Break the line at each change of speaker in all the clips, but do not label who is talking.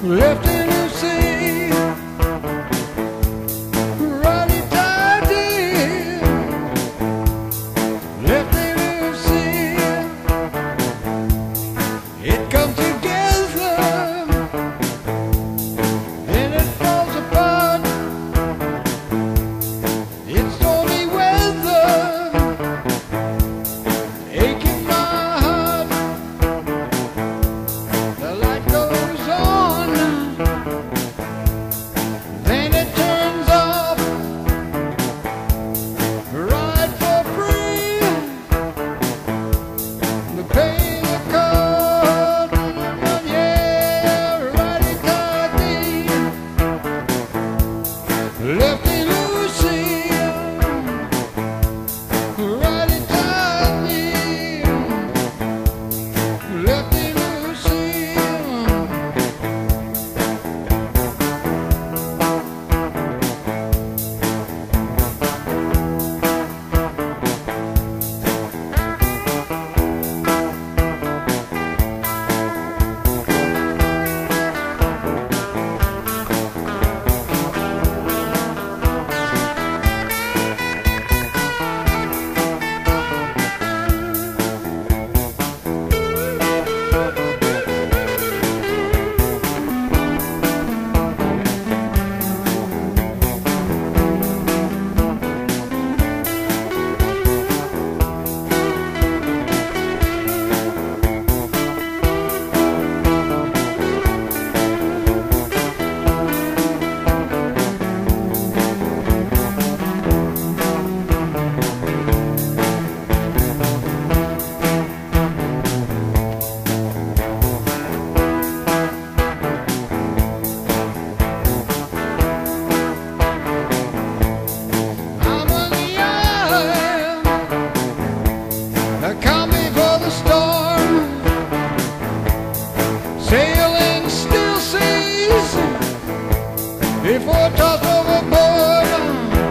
left in the sea, righty-tighty, left in the sea. It comes together, then it falls apart. It's stormy weather, aching my heart. The light goes on, then it turns off. Ride for free, the pain of cold, yeah, righty-tighty, lefty loosey, righty-tighty, lefty loosey. Come before the storm, sailing still seas before tossed overboard.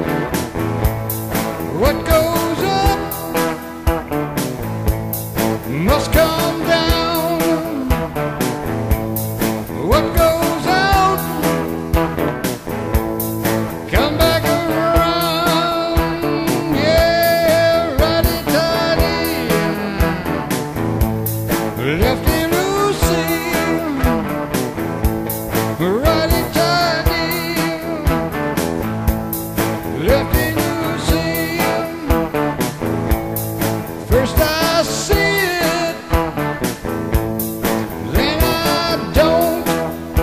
What goes up must come down. What goes out come back around. Yeah, righty-tighty, lefty loosey, righty-tighty, lefty loosey. First I see it, then I don't.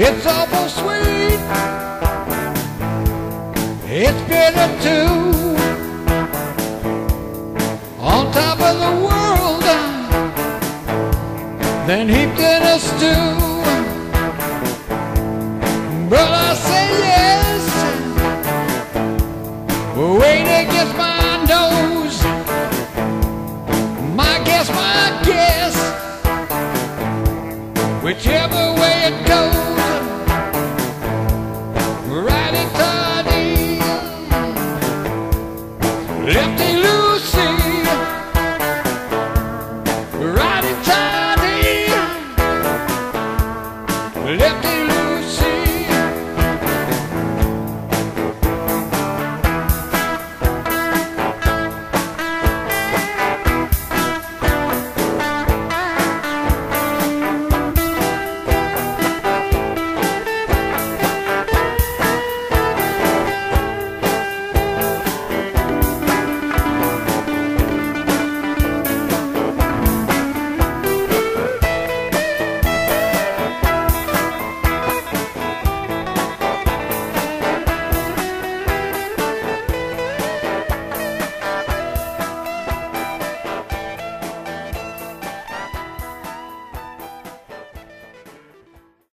It's awful sweet. It's bitter too. On top of the world, then heaped in a stew. But I say yes, weight against my nose. My guess, whichever way it goes.